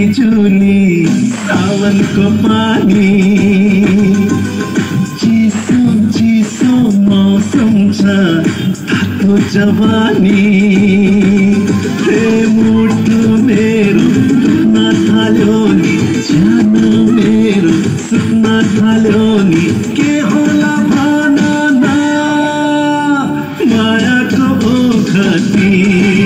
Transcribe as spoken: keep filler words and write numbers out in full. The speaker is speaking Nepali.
बिजुली सावनको पानी चिसो चिसो मौसम छ तातो जवानी हे मुटु मेरो दुख्न थाल्यो नि ज्यान मेरो सुत्न थाल्यो नि के होला भन न मायाको ओखती